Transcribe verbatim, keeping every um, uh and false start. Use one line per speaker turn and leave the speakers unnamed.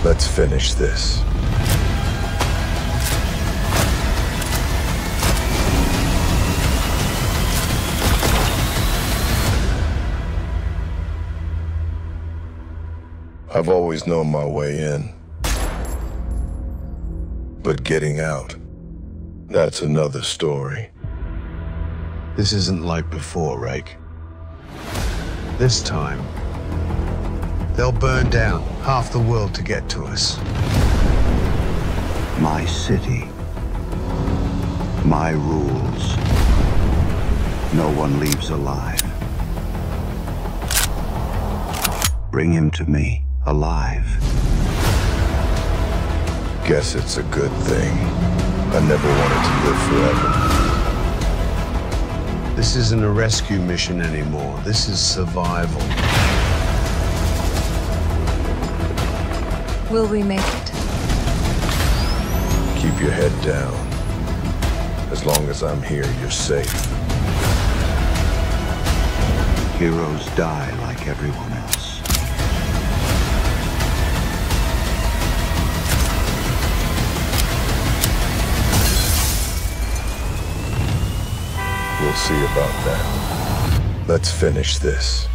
Let's finish this. I've always known my way in. But getting out, that's another story.
This isn't like before, Rake. This time, they'll burn down half the world to get to us.
My city. My rules. No one leaves alive. Bring him to me, alive.
Guess it's a good thing. I never wanted to live forever.
This isn't a rescue mission anymore. This is survival.
Will we make it?
Keep your head down. As long as I'm here, you're safe.
Heroes die like everyone else.
We'll see about that. Let's finish this.